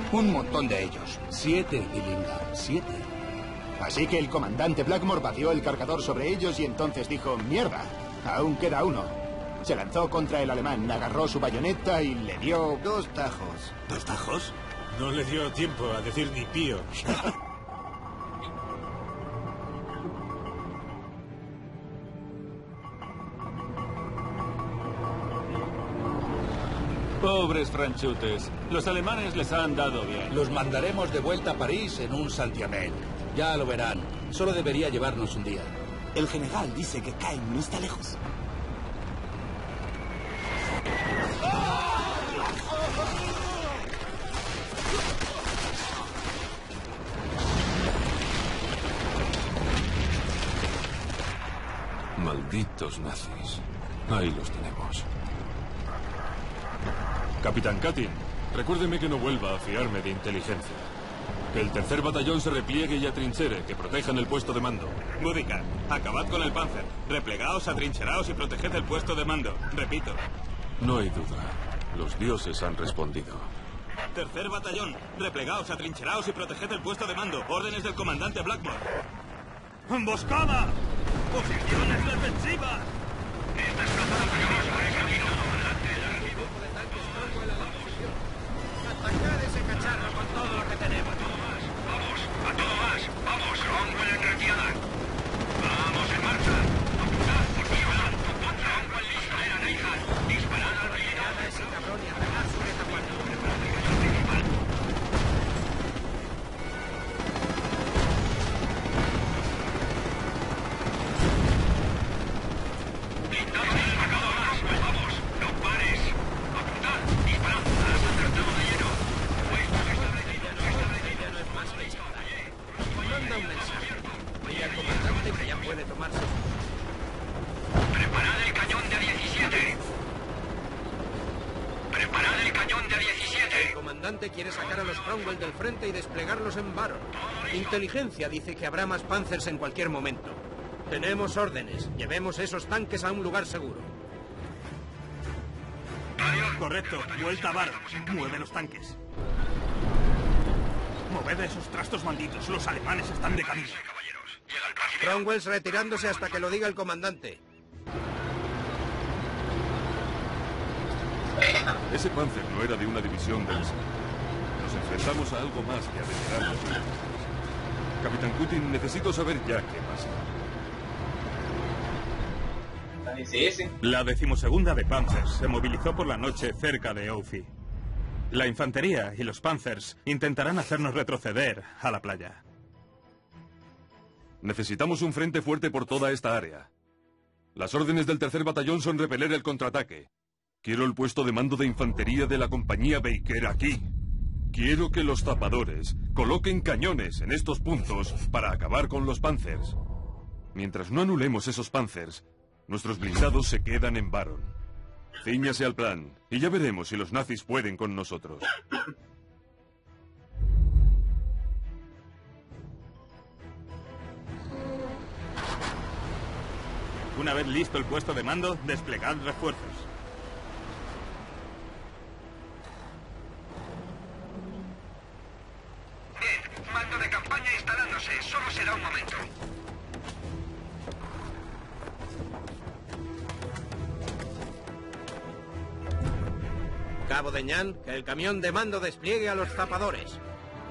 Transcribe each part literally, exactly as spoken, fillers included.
Un montón de ellos. Siete, Dillinger, siete. Así que el comandante Blackmore vació el cargador sobre ellos y entonces dijo, ¡mierda! Aún queda uno. Se lanzó contra el alemán, agarró su bayoneta y le dio... Dos tajos. ¿Dos tajos? No le dio tiempo a decir ni pío. Pobres franchutes. Los alemanes les han dado bien. Los mandaremos de vuelta a París en un santiamén. Ya lo verán. Solo debería llevarnos un día. El general dice que Caen no está lejos. Malditos nazis. Ahí los tenemos. Capitán Katyn, recuérdeme que no vuelva a fiarme de inteligencia. Que el tercer batallón se repliegue y atrinchere, que protejan el puesto de mando. Boudica, acabad con el Panzer. Replegaos, atrincheraos y proteged el puesto de mando. Repito. No hay duda. Los dioses han respondido. Tercer batallón, replegaos, atrincheraos y proteged el puesto de mando. Órdenes del comandante Blackmore. ¡Emboscada! ¡Posiciones defensivas! Estas tropas tenemos por el camino. ¡Atacar ese cacharro con todo lo que tenemos! ¡Vamos! ¡A todo más! ¡Vamos! ¡Cromwell en retirada! ¡Vamos en marcha! ¡Apuntad por tierra! ¡Cromwell listo! ¡Era Neihard! ¡Disparad al relleno! ¡Nada ese cabrón y atacar su retaguardia! ¡Preparad el cañón principal! ¡Blindado del marcador! ¡Vamos! ¡No pares! ¡Apuntad! ¡Disparad! ¡Has acertado de lleno! ¡Puestos establecidos! ¡Establecidos! No es más lista. Manda un mensaje. Dile al comandante que ya puede tomarse. ¡Preparad el cañón de a diecisiete! ¡Preparad el cañón de a diecisiete! El comandante quiere sacar a los Cromwell del frente y desplegarlos en Baron. Inteligencia dice que habrá más Panzers en cualquier momento. Tenemos órdenes. Llevemos esos tanques a un lugar seguro. Correcto. Vuelta a Baron. Mueve los tanques. Moved esos trastos malditos. Los alemanes están de camino. Cromwells retirándose hasta que lo diga el comandante. Ese Panzer no era de una división del S. Nos enfrentamos a algo más que a veteranos militares. Capitán Katyn, necesito saber ya qué pasa. La decimosegunda de Panzers se movilizó por la noche cerca de Oufi. La infantería y los Panzers intentarán hacernos retroceder a la playa. Necesitamos un frente fuerte por toda esta área. Las órdenes del tercer batallón son repeler el contraataque. Quiero el puesto de mando de infantería de la compañía Baker aquí. Quiero que los zapadores coloquen cañones en estos puntos para acabar con los Panzers. Mientras no anulemos esos Panzers, nuestros blindados se quedan en Baron. Cíñase al plan, y ya veremos si los nazis pueden con nosotros. Una vez listo el puesto de mando, desplegad refuerzos. Bien, mando de campaña instalándose. Solo será un momento. Cabo de Ñan, que el camión de mando despliegue a los zapadores.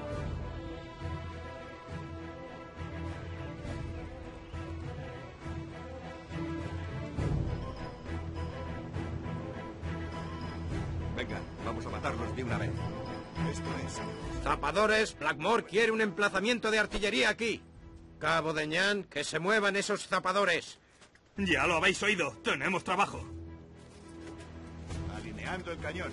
Venga, vamos a matarlos de una vez. Esto es... Zapadores, Blackmore quiere un emplazamiento de artillería aquí. Cabo de Ñan, que se muevan esos zapadores. Ya lo habéis oído. Tenemos trabajo. Alineando el cañón.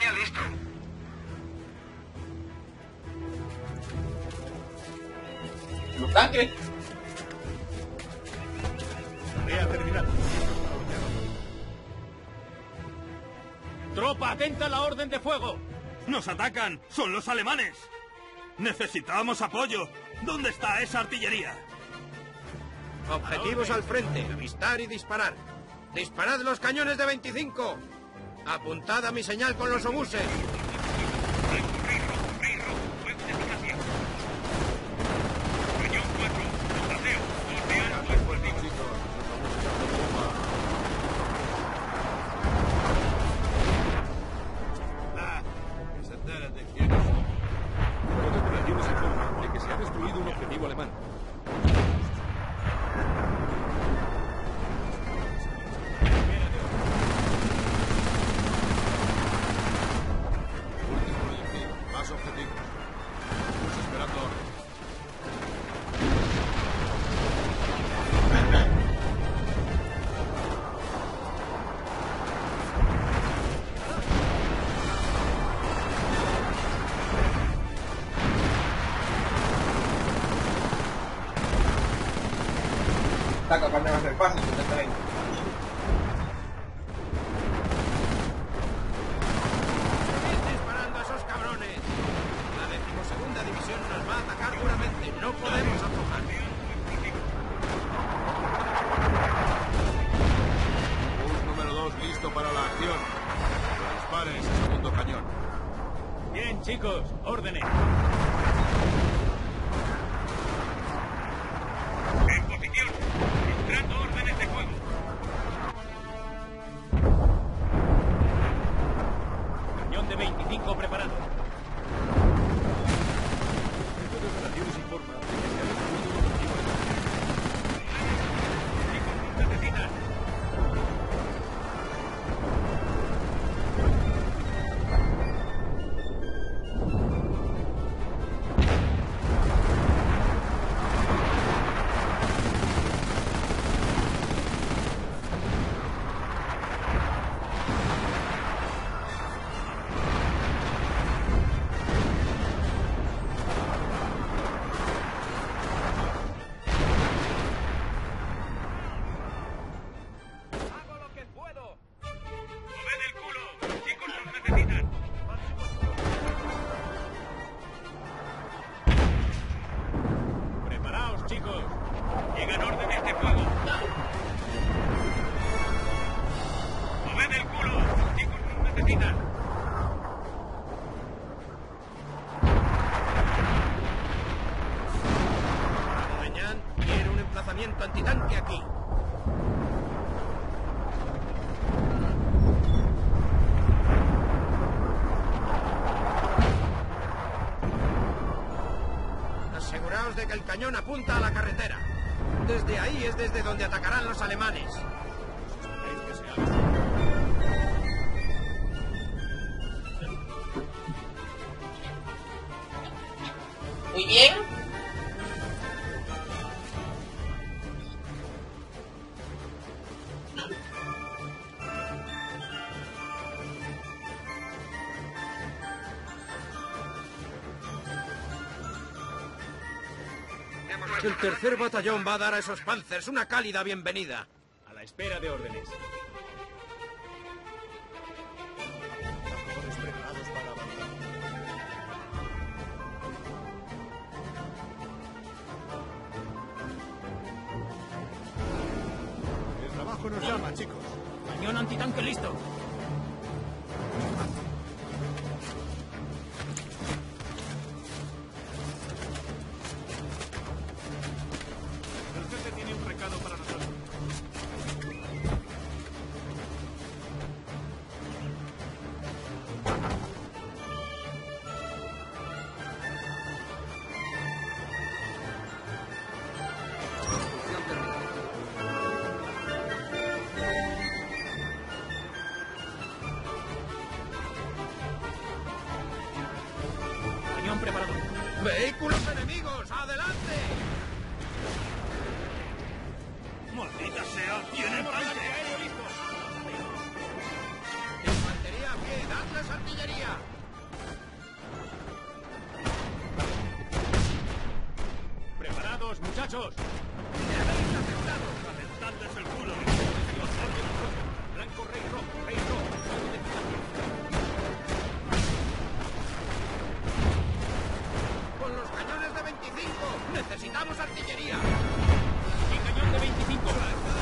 artillería listo. Los tanques. Tarea terminada. Tropa, atenta a la orden de fuego. ¡Nos atacan! ¡Son los alemanes! ¡Necesitamos apoyo! ¿Dónde está esa artillería? Objetivos al frente. Avistar y disparar. ¡Disparad los cañones de veinticinco! ¡Apuntad a mi señal con los obuses! Está capaz de hacer fácil, perfectamente. ¡Seguid disparando a esos cabrones! La decimosegunda división nos va a atacar duramente. No podemos aflojar. Bus número dos listo para la acción. Dispare ese segundo cañón. Bien, chicos, órdenes. En posición. Entrando órdenes de fuego. Cañón de veinticinco preparado. El jefe de operaciones informa de que se ha destruido un objetivo alemán. Chicos, necesitan. Hago lo que puedo. Moved el culo. Chicos, nos necesitan. Preparaos, chicos. Llegan órdenes de fuego. Moved el culo. Chicos, nos necesitan. Mañana quiere un emplazamiento antitanque aquí. Aseguraos de que el cañón apunta a la carretera. Desde ahí es desde donde atacarán los alemanes. Muy bien. El tercer batallón va a dar a esos panzers una cálida bienvenida. A la espera de órdenes. El trabajo nos llama, chicos. Cañón antitanque listo. El jefe tiene un recado para nosotros. ¡Muchachos, muchachos! ¡Debéis asegurado! ¡Aventadles el culo! Blanco, rey rojo, rey rojo. Con los cañones de veinticinco. Necesitamos artillería. ¡Y cañón de veinticinco!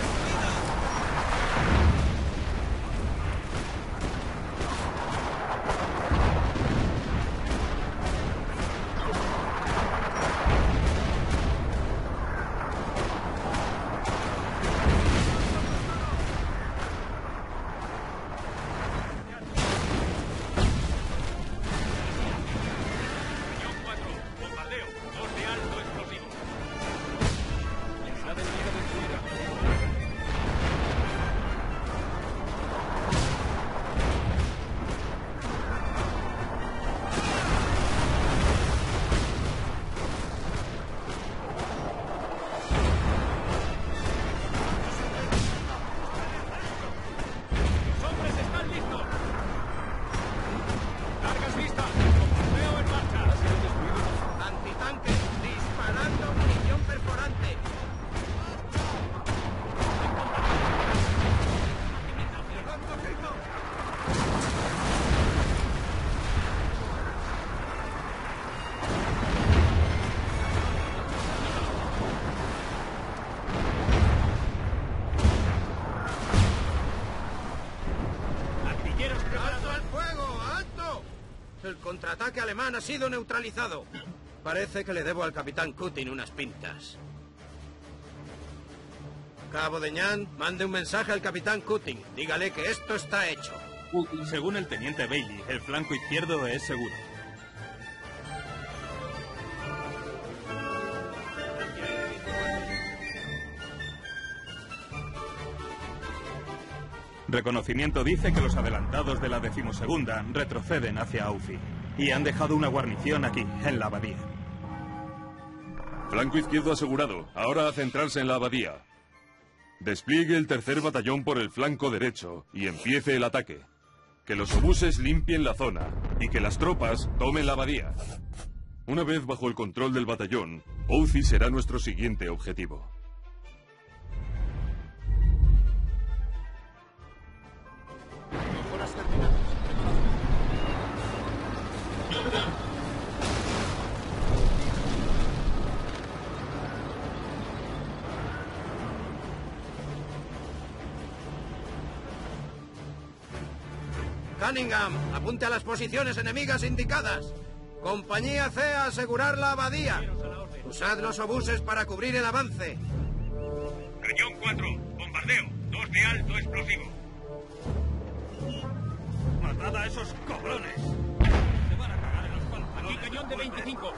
El contraataque alemán ha sido neutralizado. Parece que le debo al capitán Cutting unas pintas. Cabo de Ñan, mande un mensaje al capitán Cutting. Dígale que esto está hecho. Según el teniente Bailey, el flanco izquierdo es seguro. Reconocimiento dice que los adelantados de la decimosegunda retroceden hacia Aufi y han dejado una guarnición aquí, en la abadía. Flanco izquierdo asegurado. Ahora a centrarse en la abadía. Despliegue el tercer batallón por el flanco derecho y empiece el ataque. Que los obuses limpien la zona y que las tropas tomen la abadía. Una vez bajo el control del batallón, Aufi será nuestro siguiente objetivo. Cunningham, apunte a las posiciones enemigas indicadas. Compañía C a asegurar la abadía. Usad los obuses para cubrir el avance. Cañón cuatro, bombardeo, dos de alto explosivo. ¡Matad a esos cobrones! Se van a cagar en los pantalones. Aquí cañón de veinticinco.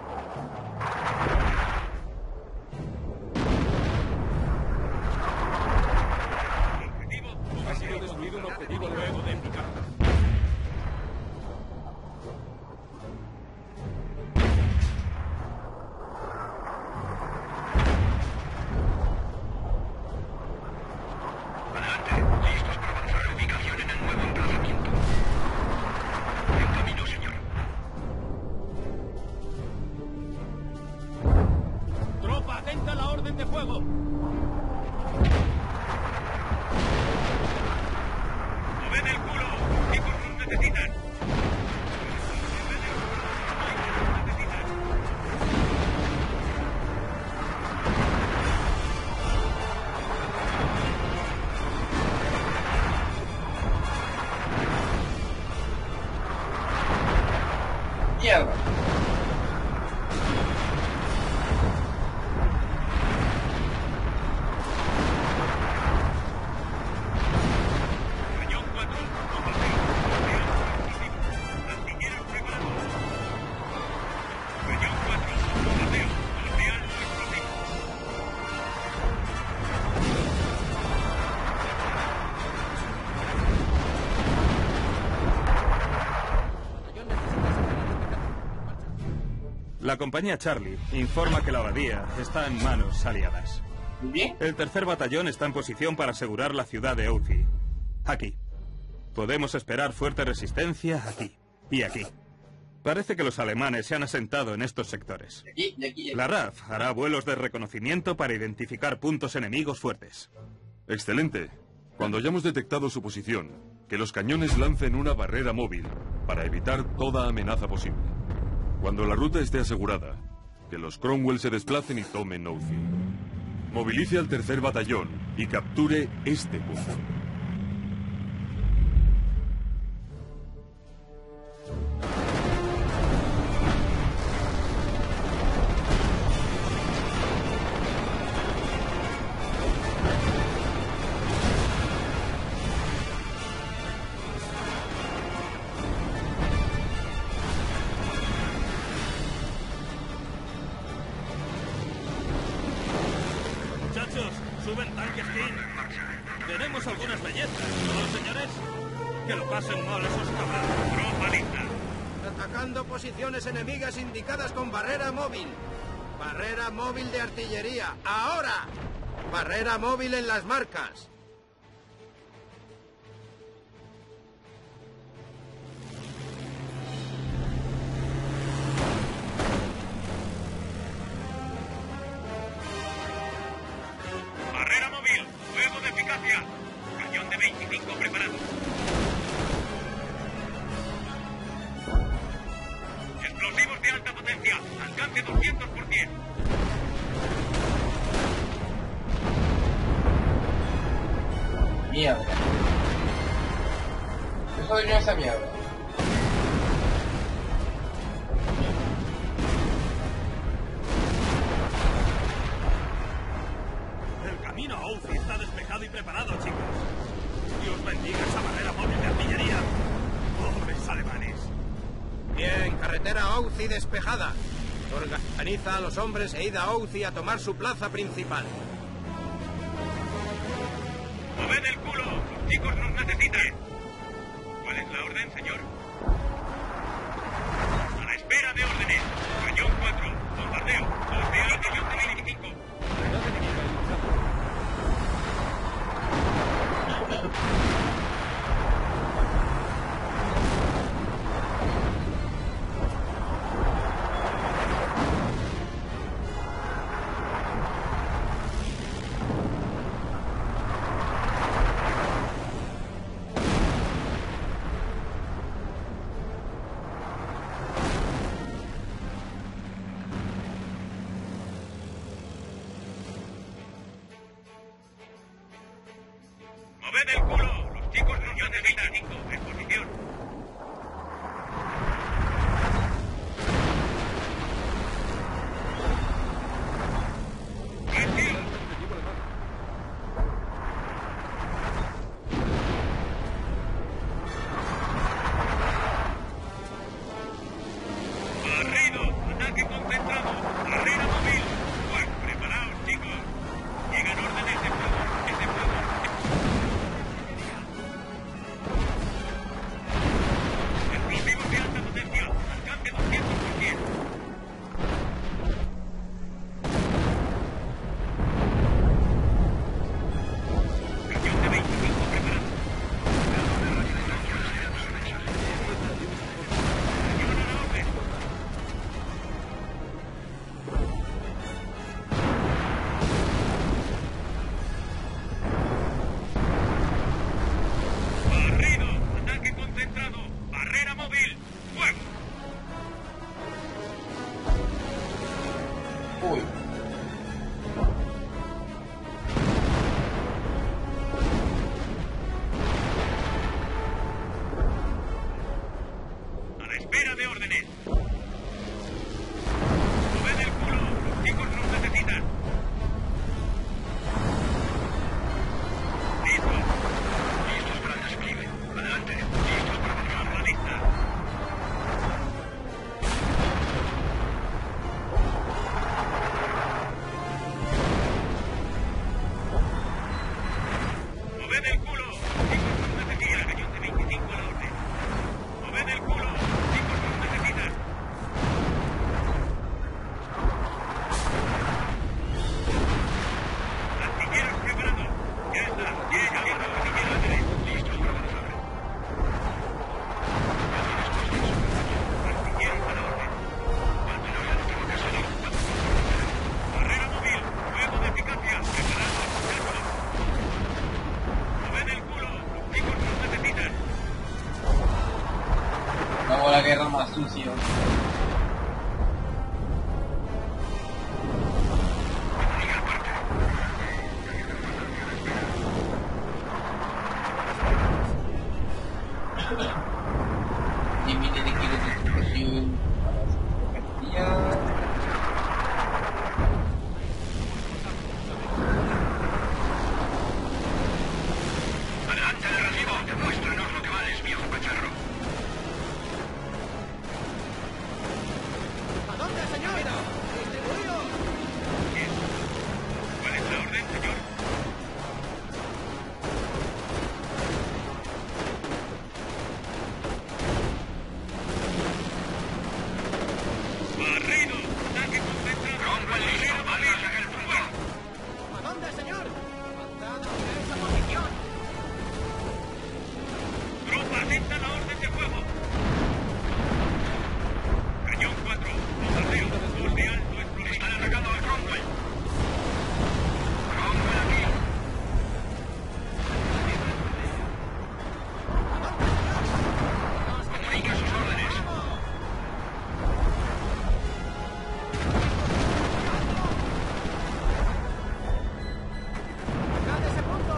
Objetivo. Ha sido destruido un objetivo luego de picar. Mierda. Cañón cuatro, bombardeo, artilleros preparados. Cañón cuatro, bombardeo, dos de alto explosivo. La compañía Charlie informa que la abadía está en manos aliadas. ¿Bien? El tercer batallón está en posición para asegurar la ciudad de Aufi. Aquí. Podemos esperar fuerte resistencia aquí y aquí. Parece que los alemanes se han asentado en estos sectores. De aquí, de aquí, de aquí. La R A F hará vuelos de reconocimiento para identificar puntos enemigos fuertes. Excelente. Cuando hayamos detectado su posición, que los cañones lancen una barrera móvil para evitar toda amenaza posible. Cuando la ruta esté asegurada, que los Cromwell se desplacen y tomen Outhie. Movilice al tercer batallón y capture este punto. Muchachos, suben tanques King. Tenemos algunas bellezas, ¿no, señores? Que lo pasen mal esos cabrones. Tropa lista. Atacando posiciones enemigas indicadas con barrera móvil. Barrera móvil de artillería. ¡Ahora! Barrera móvil en las marcas. Barrera móvil, fuego de eficacia. Cañón de veinticinco preparado. Explosivos de alta potencia, alcance doscientos por ciento. Mierda. Eso de esa mierda. El camino a Outhie está despejado y preparado, chicos. Dios bendiga esa barrera móvil de artillería. Pobres alemanes. Bien, carretera a Outhie despejada. Organiza a los hombres e id a Outhie a tomar su plaza principal. ¡Moved el culo! ¡Los chicos nos necesitan! ¿Cuál es la orden, señor? A la espera de órdenes. Cañón cuatro. Bombardeo. Bombardeo al cañón de veinticinco. ¡Moved el culo! ¡Los chicos nos necesitan! En posición. ¡Tranquilo! ¡Barrido! ¡Ataque concentrado! ¡Barrera móvil! Pues preparaos, chicos. Llegan órdenes de fuego. Ese fuego. sucio. Límite de kilos de explosión para su capacidad. Adelante de recibo, demuéstranos lo que vales, viejo cacharro. ¿A dónde, señor? ¡Distribuido! Bien. ¿Cuál es la orden, señor? ¡Barrido! ¡Ataque concentrado! ¡Cromwell listo! ¡Barrido en el punto! ¿A dónde, señor? ¡Mandad a esa posición! ¡Tropa atenta a la orden de fuego! Cañón cuatro, bombardeo, dos de alto explosivo. Están atacando al Cromwell. Cromwell aquí. Comunica sus órdenes. ¡Marcad ese punto!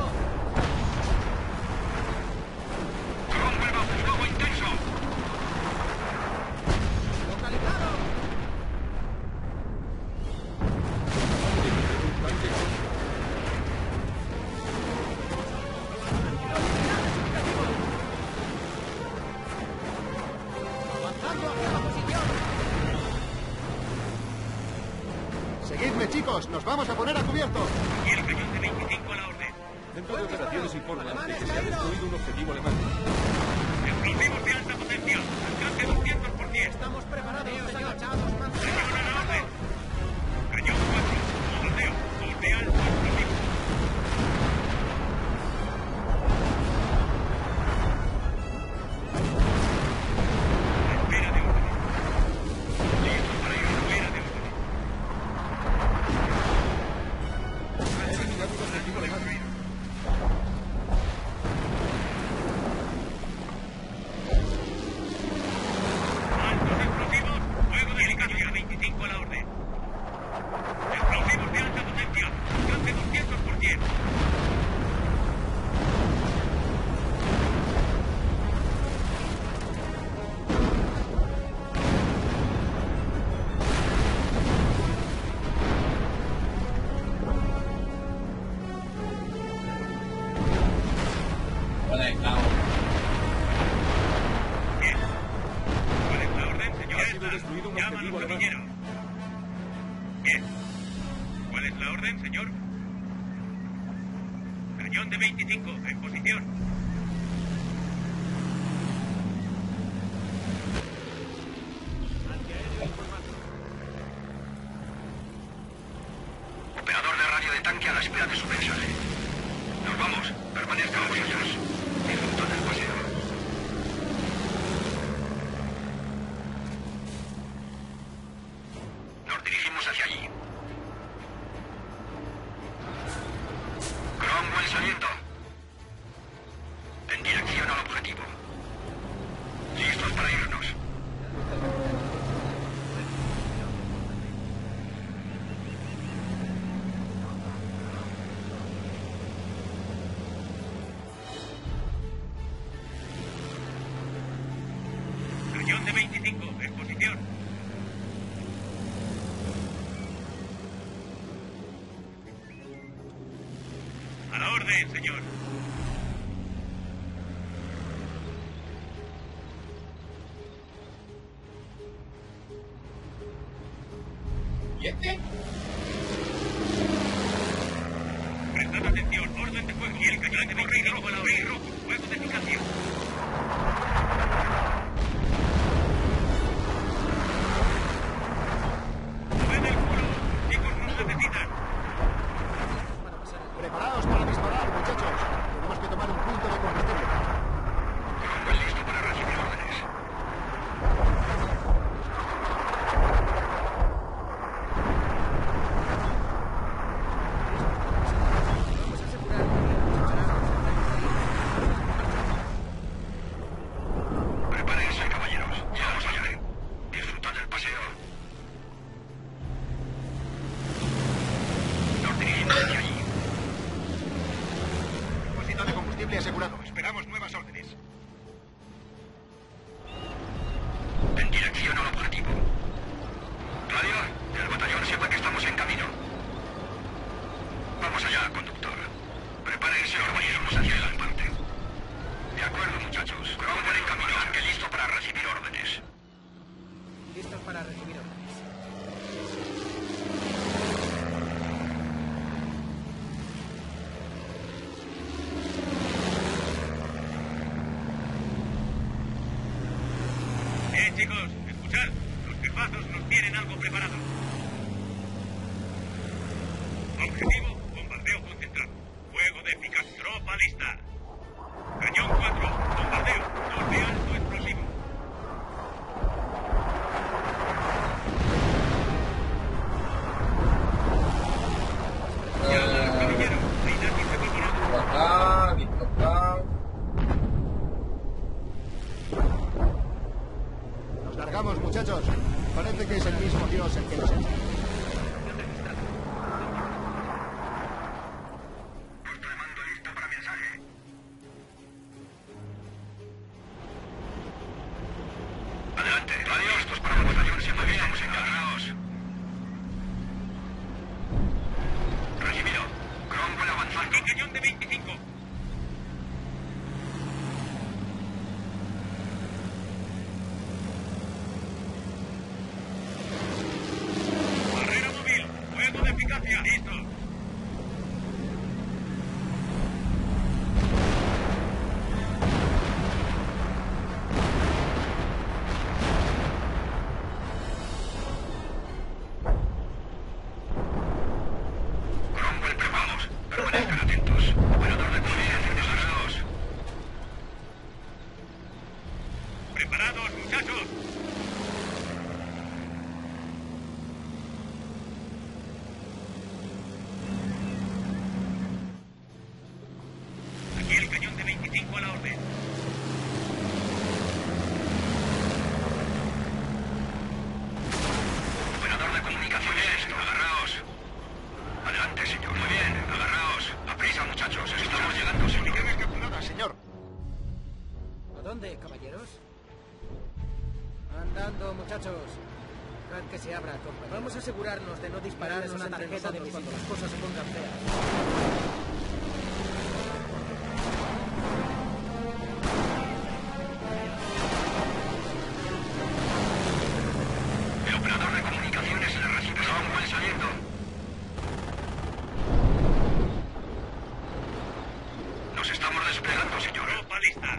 Cromwell bajo fuego intenso. ¡Localizado! ¡Avanzando hacia la posición! Seguidme, chicos, nos vamos a poner a cubierto. Y el cañón de veinticinco a la orden. Centro de operaciones informa ¡Alemanes de que se ha caídos! destruido un objetivo alemán. Explosivos de alta potencia. Alcance doscientos por ciento. Estamos preparados, señor. Cañón a la orden. Cañón cuatro, bombardeo, dos de alto explosivo. Espera de órdenes. Listos para ir a espera de órdenes. Ha eliminado un objetivo alemán. Altos explosivos, fuego de cañón veinticinco a la orden. Explosivos de alta potencia, alcance doscientos por ciento. Conectado. Bien. ¿Cuál es la orden, señor? Ha sido destruido un Llama a objetivo los alemán. artilleros. Bien. ¿Cuál es la orden, señor? Cañón de veinticinco, en posición. Operador de radio de tanque a la espera de su mensaje. Nos vamos. Permanezca orgullosos. Disfruta del paseo. Nos dirigimos hacia allí. Cromwell saliendo. En dirección al objetivo. Listos para irnos. Cañón de veinticinco, en posición. A la orden, señor. ¿Y este? Prestad atención, orden de fuego. Y el cañón de veinticinco a la orden. Rojo, fuego de fijación. ¡Moved el culo! ¡Chicos, nos necesitan! Preparaos para disparar, muchachos. Objetivo, bombardeo concentrado. Fuego de eficaz. Tropa lista. Cañón cuatro, bombardeo. Dos de alto explosivo. Ya, caballero. Linaje preparado. Acá, visto acá. Nos largamos, muchachos. Parece que es el mismo Dios el que nos envía. Que se abra, compañeros. Vamos a asegurarnos de no dispararnos una tarjeta de cuando las cosas se pongan feas. El operador de comunicaciones le recibe Cromwell saliendo. Nos estamos desplegando, señor. Tropa lista.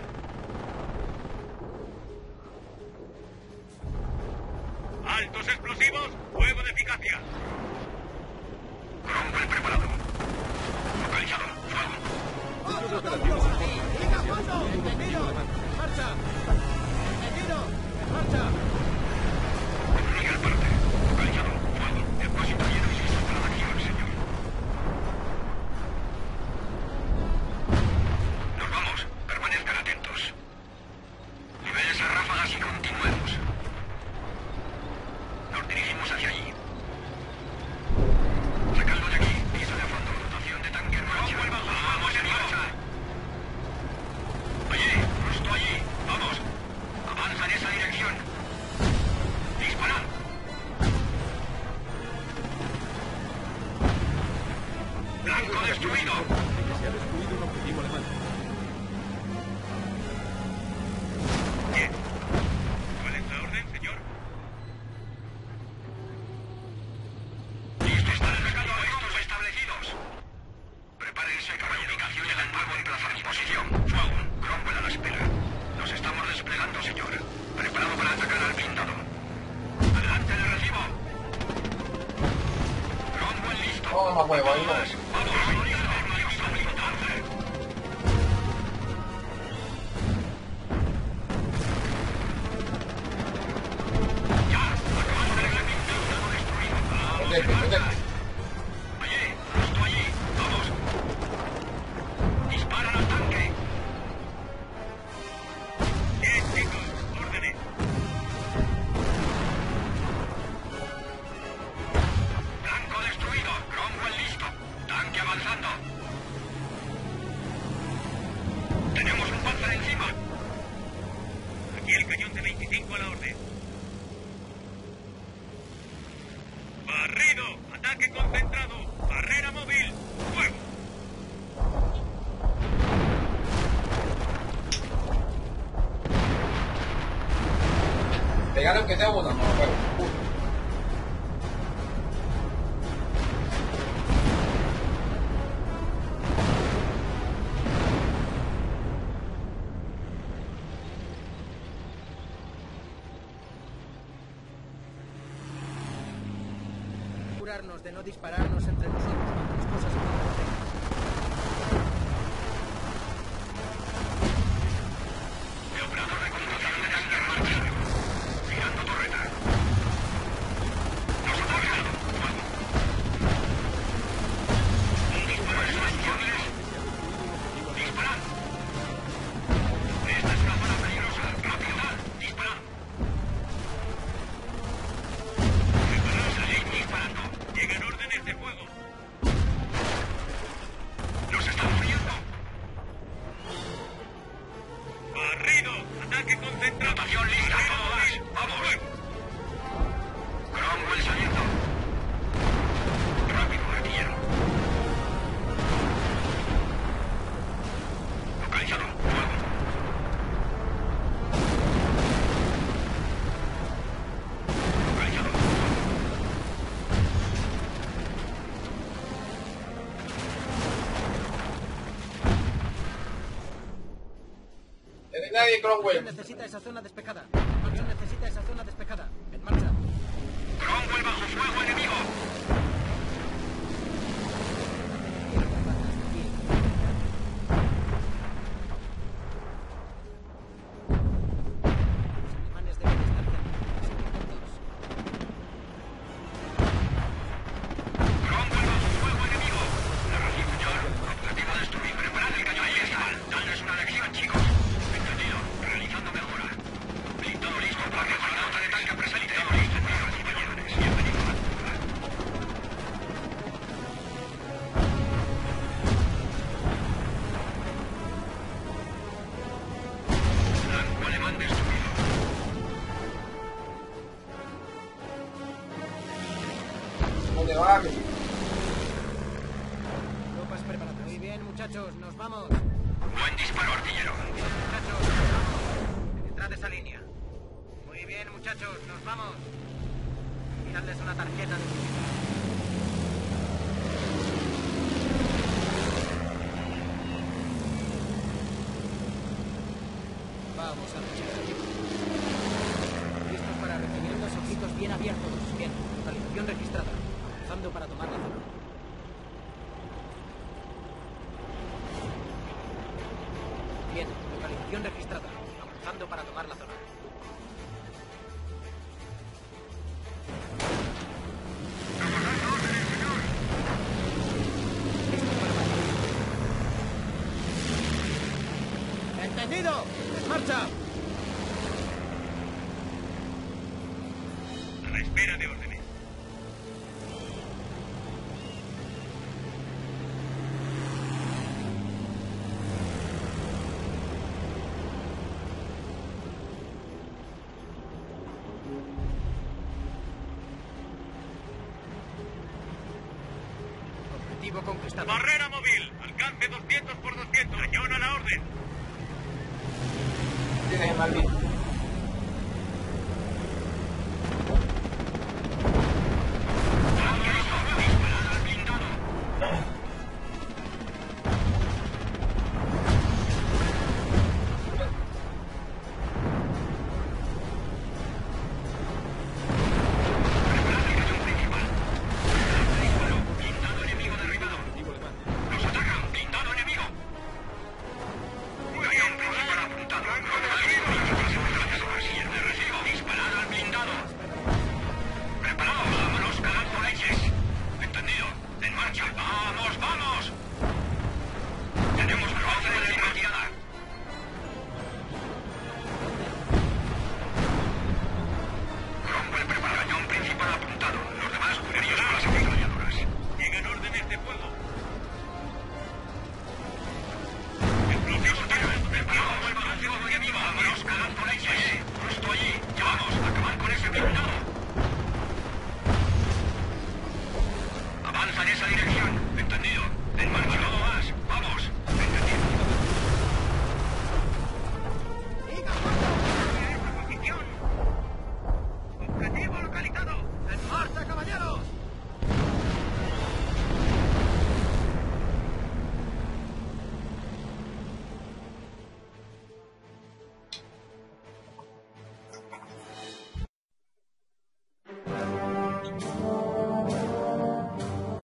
¡Altos explosivos! ¡Fuego de eficacia! Cromwell preparado. Localizado. ¡Fuego! ¡Otro operativos aquí! ¡Liga fondo! ¡Entendido! ¡En marcha! ¡Entendido! ¡En marcha! Miguel parte. Localizado. Fuego. Depósito lleno y listo para la acción, señor. Nos vamos. Permanezcan atentos. Niveles a ráfagas y continuemos. Nos dirigimos hacia allí. Sacadlo de aquí. Piso de fondo. Rotación de tanque en marcha. ¡Vamos en marcha! Allí. Justo allí. Vamos. Avanza en esa dirección. Dispara. Blanco destruido. Se ha destruido un objetivo alemán. Bien. ¿Cuál es la orden, señor? Listos para el rescate de estos establecidos. Prepárense para ubicación en el nuevo emplazamiento. Posición. Fuego. Cromwell a la espera. Nos estamos desplegando, señor. Preparado para atacar al blindado. Adelante, le recibo. Cromwell listo. Oh, más huevo, ahí no. Vamos, ya, acabamos de arreglar el blindado destruido. Vamos, Vete, vete. allí, justo allí. Vamos. Disparan al tanque. Bien, chicos, órdenes. Blanco destruido. Cromwell listo. Tanque avanzando. Tenemos un Panzer encima. Aquí el cañón de veinticinco a la orden. Barrido. Ataque concentrado. Barrera móvil. Fuego. Pegar aunque sea uno, no, huevo. Asegurarnos de no dispararnos entre nosotros cuando las de Cromwell. Necesita esa zona despejada. Avión necesita esa zona despejada. En marcha. Cromwell bajo fuego enemigo. Tropas preparadas. Muy bien, muchachos, nos vamos. Buen disparo, artillero. Muchachos, nos vamos. Penetrad esa línea. Muy bien, muchachos, nos vamos. Miradles una tarjeta de visita. Vamos a luchar. Listos para recibir los ojitos bien abiertos. Bien, localización registrada. Avanzando para tomar la zona. Bien, localización registrada. Avanzando para tomar la zona. ¡Entendido! ¡En marcha! A la espera de órdenes. Objetivo conquistado. Barrera móvil. Alcance doscientos por doscientos. Cañón a la orden. Tienes maldito. Avanza en esa dirección. Entendido. En marcha.